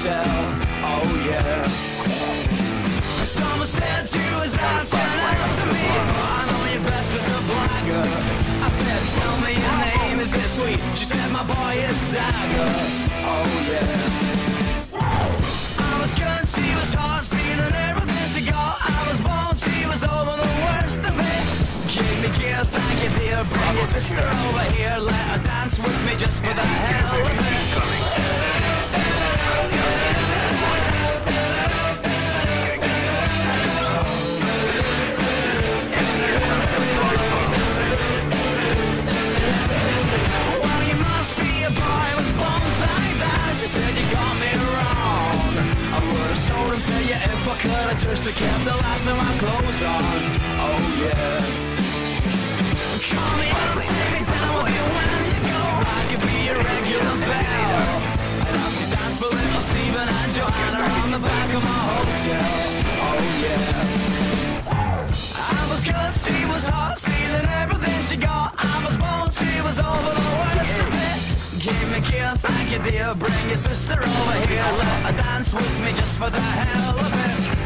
hotel. Oh yeah. Someone said you was asking out to me. I know you're best as a blagger. I said, tell me your name, is it sweet? She said, my boy is Dagger. Oh yeah. I was good, she was hot, stealing everything she got. I was bold, she was over the worst of it. Give me gear, thank you dear. Bring your sister over here, let her dance with me just for the hell of it. She said you got me wrong. I would've sold him to you if I could've just kept the last of my clothes on. Oh yeah. Call me up, take me down with you when you go. I could be your regular belle. And I'll see dance for little Stephen and Joanna on the back of my hotel. Oh yeah. I was good, she was hot, stealing everything she got. I was bold, she was over the worst of it. Give me gear, thank you dear. Bring your sister over here, let her dance with me just for the hell of it.